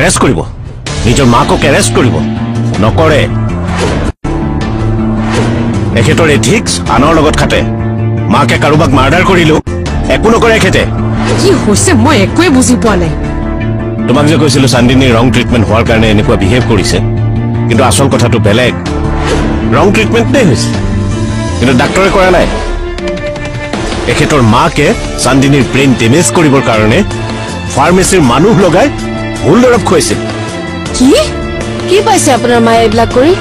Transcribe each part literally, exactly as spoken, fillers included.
Arrest কৰিব নিজৰ মাকক এৰেষ্ট কৰিব নকৰে এখেতৰ এথিক্স আনৰ লগত খাটে মাকে কাৰোবাক মাৰ্ডাৰ কৰিলো একো নকৰে এখেতে কি হৈছে মই একোৱে বুজি পোৱা নাই তোমাক যে কৈছিলো চান্দিনীৰ ৰং ট্ৰিটমেণ্ট হোৱাৰ কাৰণে এনেকুৱা বিহেভ কৰিছে কিন্তু আসল কথাটো বেলেগ ৰং ট্ৰিটমেণ্টে হৈছে কিন্তু ডাক্তৰে কৰা নাই এখেতৰ মাকে চান্দিনীৰ ব্ৰেইন ডেমেজ কৰিবৰ কাৰণে ফাৰ্মেচিৰ মানুহ লগাই ভুল দৰৱ খুৱাইছিল কি কি পাইছে আপোনাৰ মায়ে এইবিলাক কৰি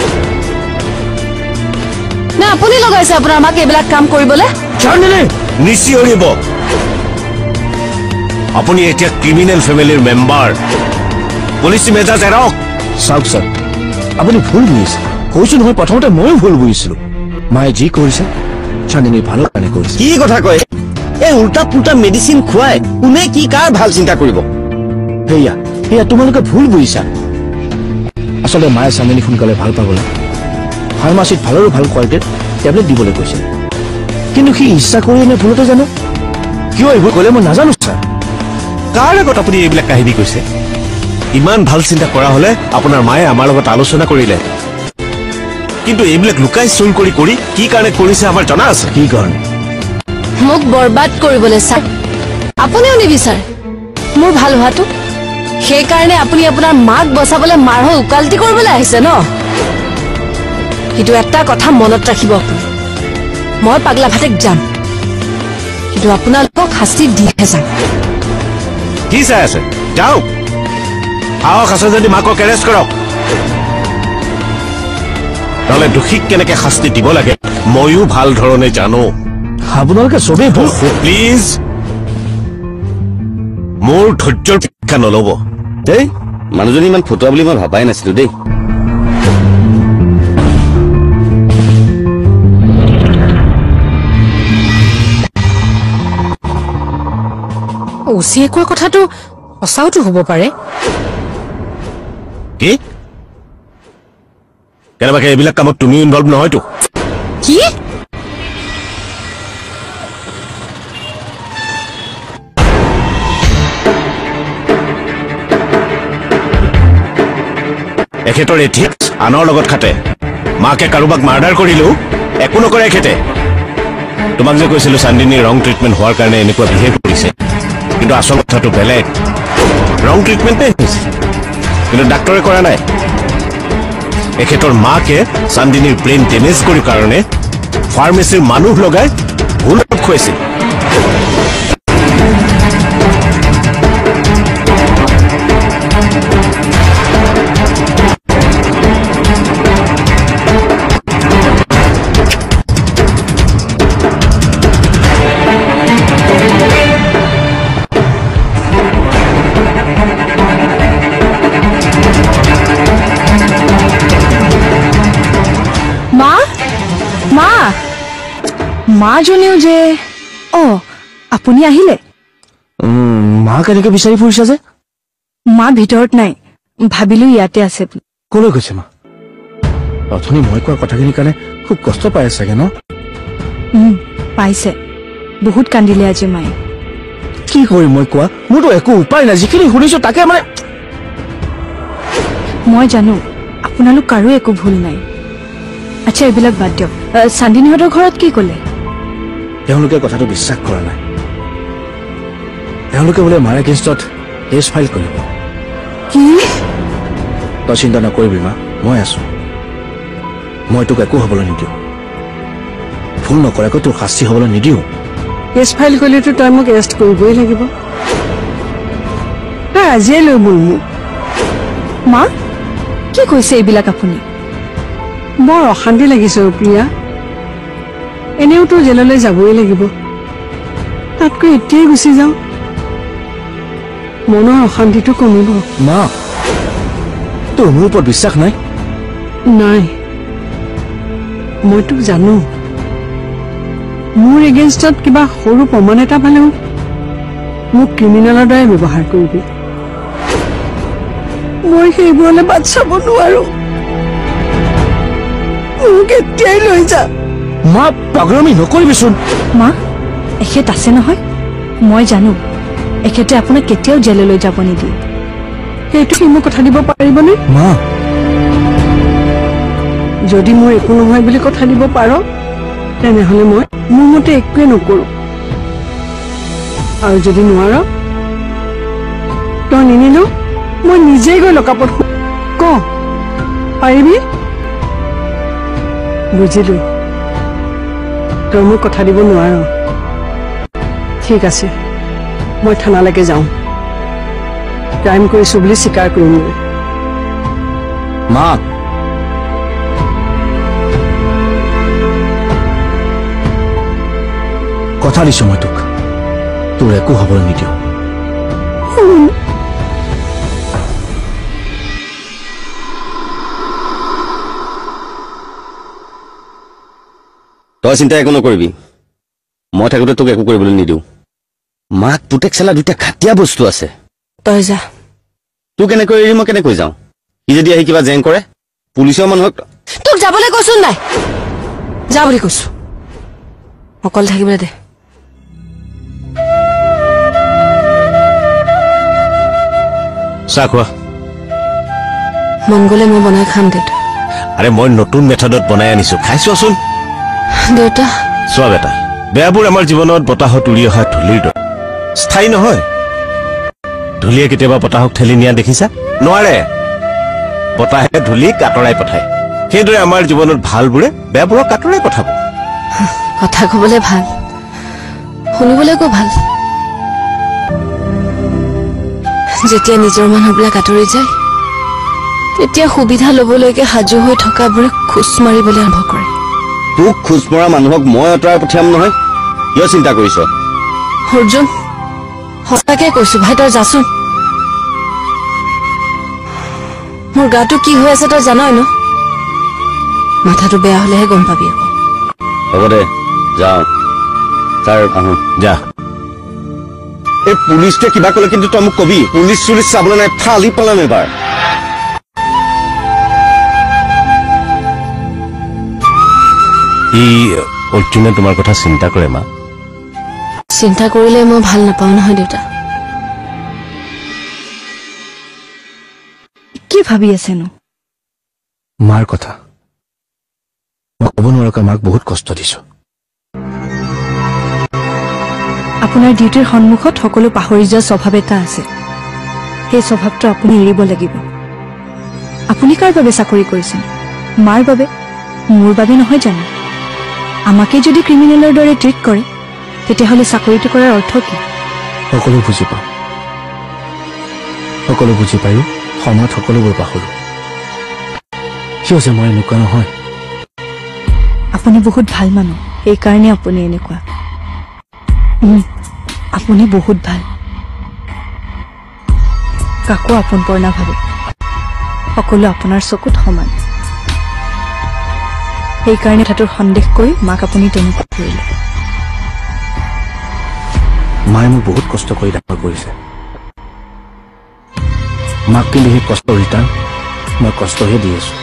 না আপুনি লগাইছে আপোনাৰ মাকে এইবিলাক কাম কৰিবলৈ চান্দিনী নিচিঞৰিব আপুনি এতিয়া ক্ৰিমিনেল ফেমিলিৰ মেম্বাৰ পুলিচ মেজাজ এৰক চাওক স্যাৰ আপুনি ভুল বুজিছে কৈছো নহয় প্ৰথমতে ময়ো ভুল বুজিছিলো মায়ে যি কৰিছে চান্দিনীৰ ভালৰ কাৰণে কৰিছে কি কথা কয় এই উল্টা পুল্টা মেডিচিন খুৱাই কোনে কি কাৰ ভাল চিন্তা কৰিব সেয়া সেয়া তোমালোকে ভুল বুজিছা আচলতে মায়ে চান্দিনী সোনকালে ভাল পাবলৈ ফাৰ্মাচীত ভালৰো ভাল কোৱালিটিৰ টেবলেট দিবলৈ কৈছিল কিন্তু সি ইচ্ছা কৰি এনে ভুলতে জানো কিয় এইবোৰ ক'লে মই নাজানো ছাৰ কাৰ আগত আপুনি এইবিলাক কাহিনী কৈছে ইমান ভাল চিন্তা কৰা হলে আপোনাৰ মায়ে আমাৰ লগত আলোচনা কৰিলে কিন্তু এইবিলাক লুকাই চুৰ কৰি কৰি কি কাৰণে কৰিছে আমাৰ জনা আছে কি কাৰণে মোক বৰবাদ কৰিবলৈ ছাৰ আপুনিও নিবিচাৰে মোৰ ভাল হোৱাটো সেইকাৰণে আপুনি আপোনাৰ মাক বচাবলৈ মাৰ হৈ উকালতি কৰিবলৈ আহিছে ন কিন্তু এটা কথা মনত ৰাখিব আপুনি মই পাগলা ভাতেক যাম কিন্তু আপোনালোকক শাস্তি দিহে যাম কি চাই আছে যাও সাহস আছে যদি মাকক এৰেষ্ট কৰক নহলে দোষীক কেনেকে শাস্তি দিব লাগে ময়ো ভাল ধৰণে জানো আপোনালোকে চবেই ভুল প্লিজ মোৰ ধৈৰ্যৰ পৰীক্ষা নলব দেই মানুহজনী ইমান ফটোৱা বুলি মই ভাবাই নাছিলো দেই ওচিয়ে কোৱা কথাটো সঁচাওতো হ'ব পাৰে কি কেনেবাকে এইবিলাক কামত তুমি ইনভলভ নহয়তো কি এখেতৰ এথিক্স আনৰ লগত খাটে মাকে কাৰোবাক মাৰ্ডাৰ কৰিলো একো নকৰে এখেতে তোমাক যে কৈছিলো চান্দিনীৰ ৰং ট্ৰিটমেণ্ট হোৱাৰ কাৰণে এনেকুৱা বিহেভ কৰিছে কিন্তু আসল কথাটো বেলেগ ৰং ট্ৰিটমেণ্টে হৈছে কিন্তু ডাক্তৰে কৰা নাই এখেতৰ মাকে চান্দিনীৰ ব্ৰেইন ডেমেজ কৰি কাৰণে ফাৰ্মেচিৰ মানুহ লগাই ভুল দৰৱ খুৱাইছিল মাজনীও যে অ আপুনি আহিলে মা কেনেকে বিচাৰি ফুৰিছা যে মা ভিতৰত নাই ভাবিলো ইয়াতে আছে কলৈ গৈছে মা অথনি মই কোৱা কথাখিনিৰ কাৰণে খুব কষ্ট পাই আছে চাগে ন পাইছে বহুত কান্দিলে আজি মায়ে কি কৰিম মই কোৱা মোৰতো একো উপায় নাই যিখিনি শুনিছো তাকে মানে মই জানো আপোনালোক কাৰো একো ভুল নাই আচ্ছা এইবিলাক বাদ দিয়ক চান্দিনীহঁতৰ ঘৰত কি ক'লে তেওঁলোকে কথাটো বিশ্বাস কৰা নাই তেওঁলোকে বোলে মাৰ এগেইনষ্টত কেছ ফাইল কৰিব কি তই চিন্তা নকৰিবি মা মই আছো মই তোক একো হ'বলৈ নিদিওঁ ভুল নকৰাকৈ তোৰ শাস্তি হ'বলৈ নিদিওঁ কেছ ফাইল কৰিলেতো তই মোক এৰেষ্ট কৰিবই লাগিব তই আজিয়ে লৈ বল মোক মা কি কৈছে এইবিলাক আপুনি বৰ অশান্তি লাগিছে প্ৰিয়া এনেওতো জেললৈ যাবই লাগিব তাতকৈ এতিয়াই গুচি যাওঁ মনৰ অশান্তিটো কমিব মা তোৰ মোৰ ওপৰত বিশ্বাস নাই নাই মই তোক জানো মোৰ এগেইনষ্টত কিবা সৰু প্ৰমাণ এটা পালেও মোক ক্ৰিমিনেলৰ দৰে ব্যৱহাৰ কৰিবি মই সেইবোৰলৈ বাট চাব নোৱাৰো মোক এতিয়াই লৈ যা মা পাগলামি নকৰিবিচোন মা এখেত আছে নহয় মই জানো এখেতে আপোনাক কেতিয়াও জেললৈ যাব নিদিয়ে সেইটো সি মোক কথা দিব পাৰিবনে? মা যদি মোৰ একো নহয় বুলি কথা দিব পাৰ তেনেহলে মই মোৰ মতে একোৱে নকৰো আৰু যদি নোৱাৰ তই নিনিলো মই নিজেই গৈ লকাপত ক পাৰিবি বুজিলো তই মোক কথা দিব নোৱাৰ ঠিক আছে মই থানালৈকে যাওঁ ক্ৰাইম কৰিছো বুলি স্বীকাৰ কৰিম মা কথা দিছো মই তোক তোৰ একো হবলৈ নিদিওঁ তই চিন্তা একো নকৰিবি মই থাকোঁতে তোক একো কৰিবলৈ নিদিওঁ মাক পুতেক চালা দুটা খাটিয়া বস্তু আছে তই যা তোক কেনেকৈ এৰি মই কেনেকৈ যাওঁ সি যদি আহি কিবা জেং কৰে পুলিচৰ মানুহক তোক যাবলৈ কৈছো নাই যা বুলি কৈছো অকল থাকিবলৈ দে চাহ খোৱা মন গ'লে মই বনাই খাম দেউতা আৰে মই নতুন মেথডত বনাই আনিছো খাইছোৱাচোন দেউতা চোৱা বেটা বেয়াবোৰ আমাৰ জীৱনত বতাহত উৰি অহা ধূলিৰ দৰে স্থায়ী নহয় ধূলিয়ে কেতিয়াবা বতাহক ঠেলি নিয়া দেখিছা নোৱাৰে বতাহে ধূলিক আঁতৰাই পঠায় সেইদৰে আমাৰ জীৱনত ভালবোৰে বেয়াবোৰক আঁতৰাই পঠাব কথা ক'বলৈ ভাল শুনিবলৈকো ভাল যেতিয়া নিজৰ মানুহবিলাক আঁতৰি যায় তেতিয়া সুবিধা ল'বলৈকে সাজু হৈ থকাবোৰে খোজ মাৰিবলৈ আৰম্ভ কৰে তোক খোজ মৰা মানুহক মই আঁতৰাই পঠিয়াম নহয় কিয় চিন্তা কৰিছ অৰ্জুন সঁচাকে কৈছো ভাই তই যাচোন মোৰ গাটো কি হৈ আছে তই জানই ন মাথাটো বেয়া হলেহে গম পাবি আকৌ হ'ব দে যাওঁ ছাৰ আহোঁ যা এই পুলিচটোৱে কিবা ক'লে কিন্তু তই মোক কবি পুলিচ চুলিচ চাবলৈ নাই ফালি পেলাম এবাৰ ই অৰ্জুনে তোমাৰ কথা চিন্তা কৰে মা চিন্তা কৰিলে মই ভাল নাপাওঁ নহয় দেউতা কি ভাবি আছেনো মাৰ কথা মই ক'ব নোৱাৰাকৈ মাক বহুত কষ্ট দিছো আপোনাৰ ডিউটিৰ সন্মুখত সকলো পাহৰি যোৱা স্বভাৱ এটা আছে সেই স্বভাৱটো আপুনি এৰিব লাগিব আপুনি কাৰ বাবে চাকৰি কৰিছে মাৰ বাবে মোৰ বাবে নহয় জানো আমাকে যদি ক্ৰিমিনেলৰ দৰে ট্ৰিট কৰে তেতিয়াহ'লে চাকৰিটো কৰাৰ অৰ্থ কি সকলো বুজি পাওঁ সকলো বুজি পায়ো সময়ত সকলোবোৰ পাহৰো কিয় যে মই এনেকুৱা নহয় আপুনি বহুত ভাল মানুহ সেইকাৰণে আপুনি এনেকুৱা আপুনি বহুত ভাল কাকো আপোন পৰ নাভাবে সকলো আপোনাৰ চকুত সমান সেইকাৰণে কথাটোৰ সন্দেহ কৰি মাক আপুনি তেনেকুৱা কৰিলে মায়ে মোক বহুত কষ্ট কৰি ডাঙৰ কৰিছে মাক কিন্তু সেই কষ্ট ৰিটাৰ্ণ মই কষ্টহে দি আছো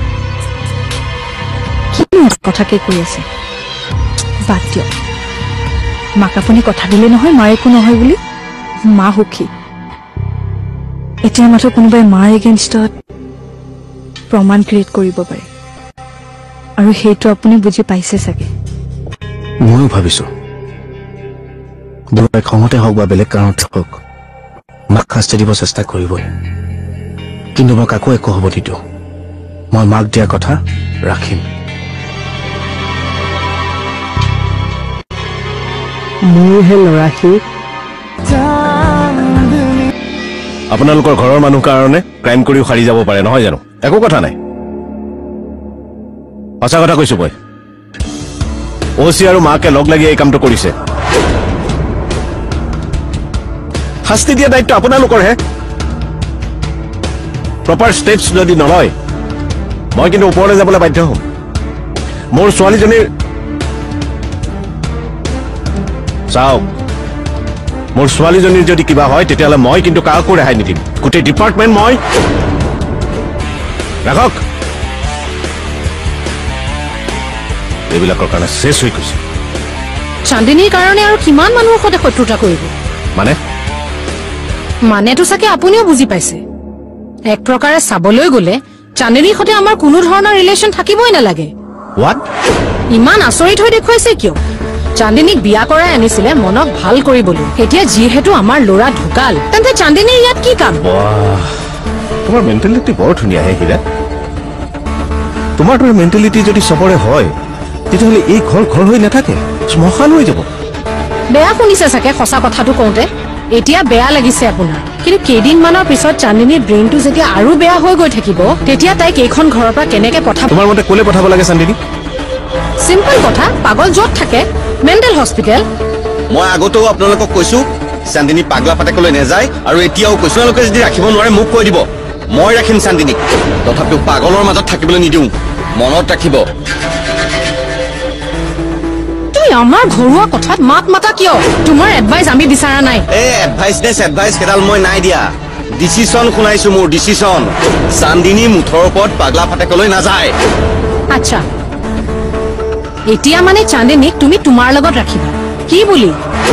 কিনো কথাকে কৈ আছে বাদ দিয়ক মাক আপুনি কথা দিলে নহয় মাৰ একো নহয় বুলি মা সুখী এতিয়া মাত্ৰ কোনোবাই মাৰ এগেইনষ্টত প্ৰমাণ ক্ৰিয়েট কৰিব পাৰে আৰু সেইটো আপুনি বুজি পাইছে চাগে ময়ো ভাবিছো দুবাৰ খঙতে হওক বা বেলেগ কাৰণতে হওক মাক শাস্তি দিব চেষ্টা কৰিবই কিন্তু মই কাকো একো হ'ব নিদিওঁ মই মাক দিয়া কথা ৰাখিম মোৰহে ল'ৰাসী আপোনালোকৰ ঘৰৰ মানুহ কাৰণে ক্ৰাইম কৰিও সাৰি যাব পাৰে নহয় জানো একো কথা নাই সঁচা কথা কৈছো মই অচি আৰু মাকে লগ লাগি এই কামটো কৰিছে শাস্তি দিয়া দায়িত্ব আপোনালোকৰহে প্ৰপাৰ ষ্টেপছ যদি নলয় মই কিন্তু ওপৰলৈ যাবলৈ বাধ্য হ'ম মোৰ ছোৱালীজনীৰ চাওক মোৰ ছোৱালীজনীৰ যদি কিবা হয় তেতিয়াহ'লে মই কিন্তু কাকো ৰেহাই নিদিম গোটেই ডিপাৰ্টমেণ্ট মই ৰাখক এইবিলাকৰ কাৰণে শেষ হৈ গৈছে চান্দিনীৰ কাৰণে আৰু কিমান মানুহৰ সৈতে শত্ৰুতা কৰিব মানে মানেতো চাগে আপুনিও বুজি পাইছে এক প্ৰকাৰে চাবলৈ গ'লে চান্দিনীৰ সৈতে আমাৰ কোনো ধৰণৰ ৰিলেশ্যন থাকিবই নালাগে হোৱাট ইমান আচৰিত হৈ দেখুৱাইছে কিয় চান্দিনীক বিয়া কৰাই আনিছিলে মনক ভাল কৰিবলৈ এতিয়া যিহেতু আমাৰ ল'ৰা ঢুকাল তেন্তে চান্দিনীৰ ইয়াত কি কাম তোমাৰ মেণ্টেলিটি বৰ ধুনীয়া হে হীৰা তোমাৰ দৰে মেণ্টেলিটি যদি চবৰে হয় তেতিয়াহ'লে এই ঘৰ ঘৰ হৈ নাথাকে শ্মশান হৈ যাব বেয়া শুনিছে চাগে সঁচা কথাটো কওঁতে এতিয়া বেয়া লাগিছে আপোনাৰ কিন্তু কেইদিনমানৰ পিছত চান্দিনীৰ ব্ৰেইনটো যেতিয়া আৰু বেয়া হৈ গৈ থাকিব তেতিয়া তাইক এইখন ঘৰৰ পৰা কেনেকে পঠাব তোমাৰ মতে ক'লে পঠাব লাগে চান্দিনী চিম্পল কথা পাগল য'ত থাকে মেণ্টেল হস্পিটেল মই আগতেও আপোনালোকক কৈছো চান্দিনী পাগলা ফাটেকলৈ নাযায় আৰু এতিয়াও কৈছো আপোনালোকে যদি ৰাখিব নোৱাৰে মোক কৈ দিব মই ৰাখিম চান্দিনীক তথাপিও পাগলৰ মাজত থাকিবলৈ নিদিওঁ মনত ৰাখিব তুমি আমাৰ ঘৰুৱা কথাত মাত মাতা কিয় তোমাৰ এডভাইচ আমি বিচৰা নাই এই এডভাইচ নেছ এডভাইচ কেডাল মই নাই দিয়া ডিচিশ্যন শুনাইছো মোৰ ডিচিশ্যন চান্দিনী মুঠৰ ওপৰত পাগলা ফাটেকলৈ নাযায় আচ্ছা এতিয়া মানে চান্দিনীক তুমি তোমাৰ লগত ৰাখিবা কি বুলি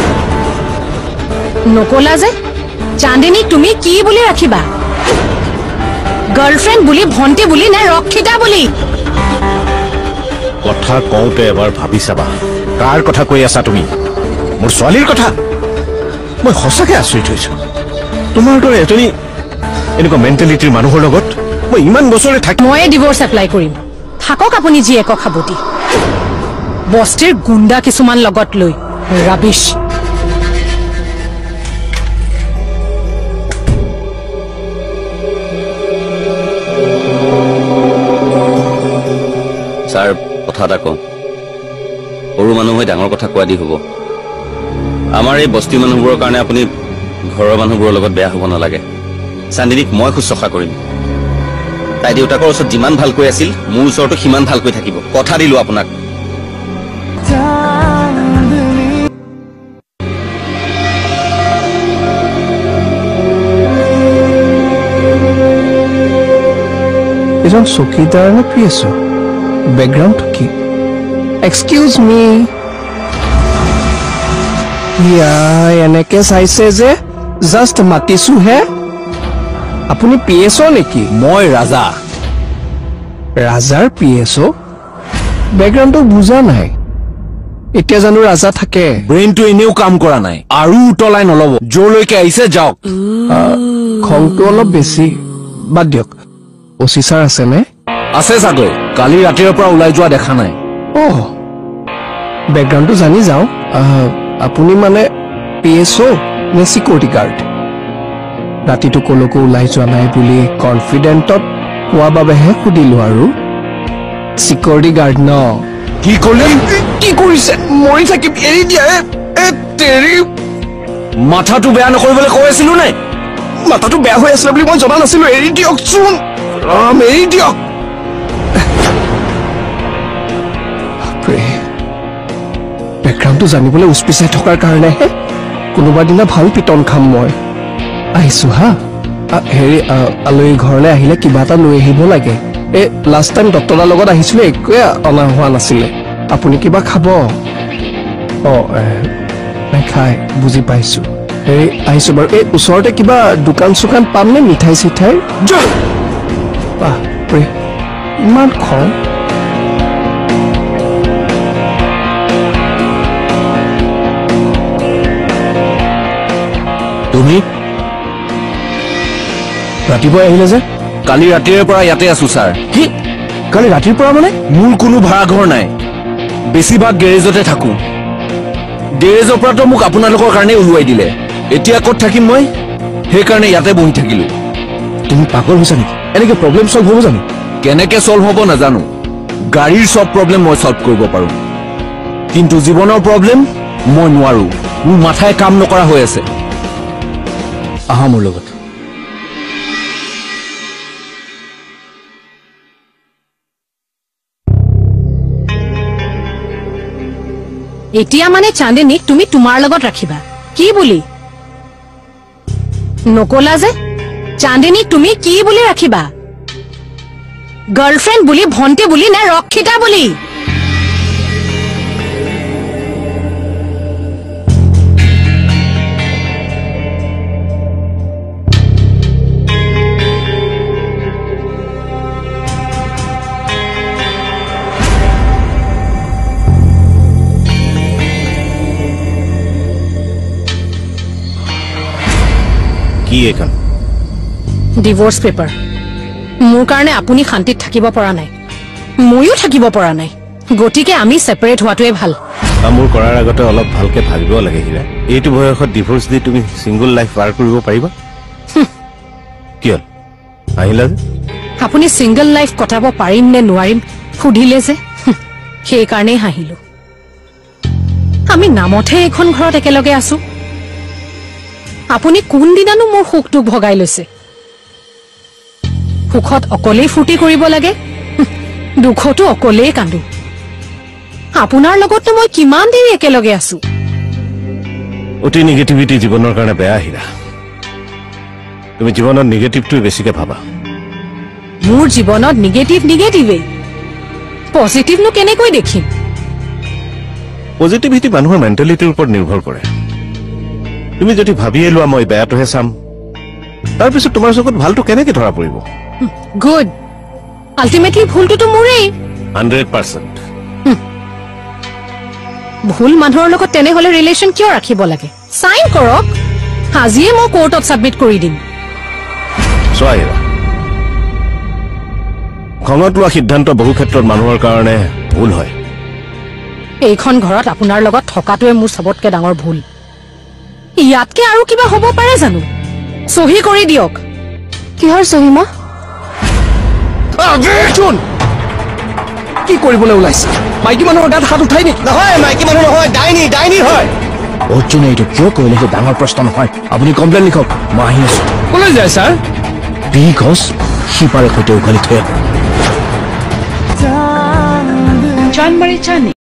নকলা যে চান্দিনীক তুমি কি বুলি ৰাখিবা গাৰ্লফ্ৰেণ্ড বুলি ভণ্টি বুলি নে ৰক্ষিতা বুলি কথা কওঁতে এবাৰ ভাবি চাবা কাৰ কথা কৈ আছা তুমি মোৰ ছোৱালীৰ কথা মই সঁচাকে আচৰিত হৈছো তোমাৰ দৰে এজনী এনেকুৱা মেণ্টেলিটিৰ মানুহৰ লগত মই ইমান বছৰে থাকি ময়ে ডিভোৰ্চ এপ্লাই কৰিম থাকক আপুনি যি এক খাবতি বস্তিৰ গুণ্ডা কিছুমান লগত লৈ ৰাবিশ ছাৰ কথা এটা কওঁ সৰু মানুহ হৈ ডাঙৰ কথা কোৱা দি হ'ব আমাৰ এই বস্তি মানুহবোৰৰ কাৰণে আপুনি ঘৰৰ মানুহবোৰৰ লগত বেয়া হ'ব নালাগে চান্দিনীক মই শুশ্ৰূষা কৰিম তাই দেউতাকৰ ওচৰত যিমান ভালকৈ আছিল মোৰ ওচৰতো সিমান ভালকৈ থাকিব কথা দিলো আপোনাক এজন চকীদাৰ নে পি এছ বেকগ্ৰাউণ্ড কি এক্সকিউজ মি এনেকে চাইছে যে জাষ্ট মাতিছো হে আপুনি পি এছ নেকি মই ৰাজা ৰাজাৰ পি এছ বেকগ্ৰাউণ্ডটো বুজা নাই এতিয়া জানো ৰাজা থাকে ব্ৰেইনটো এনেও কাম কৰা নাই আৰু উতলাই নলব য'লৈকে আহিছে যাওক খংটো অলপ বেছি বাদ দিয়ক অচি ছাৰ আছেনে আছে চাগৈ কালি ৰাতিৰ পৰা ওলাই যোৱা দেখা নাই অহ বেকগ্ৰাউণ্ডটো জানি যাওঁ আপুনি মানে পি এছ নে চিকিউৰিটি গাৰ্ড ৰাতিটো কলৈকো ওলাই যোৱা নাই বুলি কনফিডেণ্টত কোৱা বাবেহে সুধিলো আৰু চিকিউৰিটি গাৰ্ড ন কি কৰিলে কি কৰিছে মৰি থাকিম এৰি দিয়া মাথাটো বেয়া নকৰিবলৈ কৈ আছিলো নে মাথাটো বেয়া হৈ আছিলে বুলি মই জনা নাছিলো এৰি দিয়কচোন ৰাম এৰি দিয়ক বেকগ্ৰাউণ্ডটো জানিবলৈ উচপিচাই থকাৰ কাৰণেহে কোনোবা দিনা ভাল পিটন খাম মই আহিছো হা হেৰি আলহী ঘৰলৈ আহিলে কিবা এটা লৈ আহিব লাগে এই লাষ্ট টাইম ডক্টৰৰ লগত আহিছিলো একোৱে অনা হোৱা নাছিলে আপুনি কিবা খাব অ নাখাই বুজি পাইছো হেৰি আহিছো বাৰু এই ওচৰতে কিবা দোকান চোকান পাম নে মিঠাই চিঠাই বাপৰে ইমান খং তুমি ৰাতিপুৱা আহিলে যে কালি ৰাতিৰে পৰা ইয়াতে আছো ছাৰ কি কালি ৰাতিৰ পৰা মানে মোৰ কোনো ভাড়া ঘৰ নাই বেছিভাগ গেৰেজতে থাকো গেৰেজৰ পৰাতো মোক আপোনালোকৰ কাৰণে ওলোৱাই দিলে এতিয়া ক'ত থাকিম মই সেইকাৰণে ইয়াতে বহি থাকিলো তুমি পাগল হৈছা নেকি এনেকে প্ৰব্লেম চল্ভ হ'ব জানো কেনেকে চল্ভ হ'ব নাজানো গাড়ীৰ চব প্ৰব্লেম মই চল্ভ কৰিব পাৰো কিন্তু জীৱনৰ প্ৰব্লেম মই নোৱাৰো মোৰ মাথাই কাম নকৰা হৈ আছে আহা মোৰ লগত এতিয়া মানে চান্দিনীক তুমি তোমাৰ লগত ৰাখিবা কি বুলি নকলা যে চান্দিনীক তুমি কি বুলি ৰাখিবা গাৰ্লফ্ৰেণ্ড বুলি ভণ্টি বুলি নে ৰক্ষিতা বুলি এইখন? Divorce paper. মোৰ কাৰণে আপুনি শান্তিত থাকিব পৰা নাই, ময়ো থাকিব পৰা নাই, গতিকে আমি ছেপাৰেট হোৱাটোৱে ভাল। মোৰ কৰাৰ আগতে অলপ ভালকে ভাবিব লাগে হীৰা। এইটো বয়সত ডিভোৰ্চ দি তুমি ছিংগল লাইফ পাৰ কৰিব পাৰিবা? কি হ'ল আহিলা যে? আপুনি ছিংগল লাইফ কটাব পাৰিম নে নোৱাৰিম সুধিলে যে, সেইকাৰণেই হাঁহিলো। আমি নামতহে এইখন ঘৰত একেলগে আছো। আপুনি কোনদিনানো মোৰ সুখটোক ভগাই লৈছে? সুখত অকলেই ফূৰ্তি কৰিব লাগে, দুখতো অকলেই কান্দো। আপোনাৰ লগততো মই কিমান দেৰি একেলগে আছো। অতি নিগেটিভিটি জীৱনৰ কাৰণে বেয়া হীৰা। তুমি জীৱনত নিগেটিভটোৱে বেছিকে ভাবা। মোৰ জীৱনত নিগেটিভ নিগেটিভেই, পজিটিভনো কেনেকৈ দেখিম? পজিটিভিটি মানুহৰ মেণ্টেলিটিৰ ওপৰত নিৰ্ভৰ কৰে। তুমি যদি ভাবিয়ে লোৱা মই বেয়াটোহে চাম, তাৰপিছত তোমাৰ চকুত ভালটো কেনেকে ধৰা পৰিব? গুড, আল্টিমেটলি ভুলটোতো মোৰেই। Hundred percent. ভুল মানুহৰ লগত তেনেহলে ৰিলেশ্যন কিয় ৰাখিব লাগে? চাইন কৰক, আজিয়ে মই কোৰ্টত ছাবমিট কৰি দিম। চোৱা হীৰা, খঙত লোৱা সিদ্ধান্ত বহু ক্ষেত্ৰত মানুহৰ কাৰণে ভুল হয়। এইখন ঘৰত আপোনাৰ লগত থকাটোৱে মোৰ চবতকে ডাঙৰ ভুল। ইয়াতকে আৰু কিবা হ'ব পাৰে জানো? চহী কৰি দিয়ক। কিহৰ চহী মা? কি কৰিবলৈ ওলাইছে? মাইকী মানুহৰ গাত হাত উঠাই নেকি? নহয়, মাইকী মানুহ নহয়, ডাইনী ডাইনী হয়। অৰ্জুনে এইটো কিয় কৰিলে সেইটো ডাঙৰ প্ৰশ্ন নহয়। আপুনি কমপ্লেইন লিখক, মই আহি আছো। কলৈ যায় ছাৰ? বিকজ সিপাৰে সৈতে উঘালি থৈ চান্দমাৰী চানি